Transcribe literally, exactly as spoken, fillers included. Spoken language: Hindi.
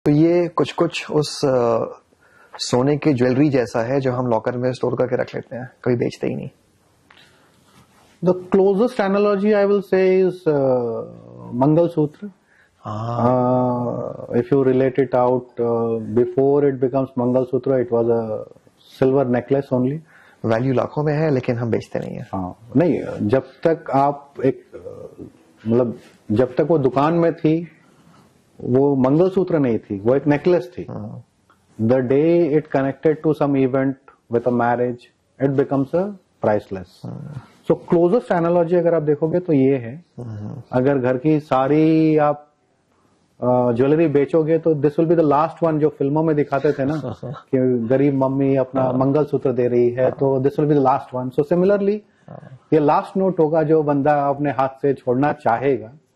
तो ये कुछ कुछ उस आ, सोने की ज्वेलरी जैसा है जो हम लॉकर में स्टोर करके रख लेते हैं, कभी बेचते ही नहीं। The closest analogy I will say is uh, Mangalsutra. Ah. Uh, if you relate it out, uh, before it becomes Mangalsutra, it was a silver necklace only. Value लाखों में है लेकिन हम बेचते नहीं है। हाँ, नहीं, जब तक आप एक मतलब जब तक वो दुकान में थी वो मंगलसूत्र नहीं थी, वो एक नेकलेस थी। The day it connected to some event with a marriage, it becomes a priceless. So closest analogy अगर आप देखोगे तो ये है, अगर घर की सारी आप ज्वेलरी uh, बेचोगे तो this will be the last one, जो फिल्मों में दिखाते थे ना कि गरीब मम्मी अपना मंगलसूत्र दे रही है, तो this will be the last one. So similarly ये लास्ट नोट होगा जो बंदा अपने हाथ से छोड़ना चाहेगा।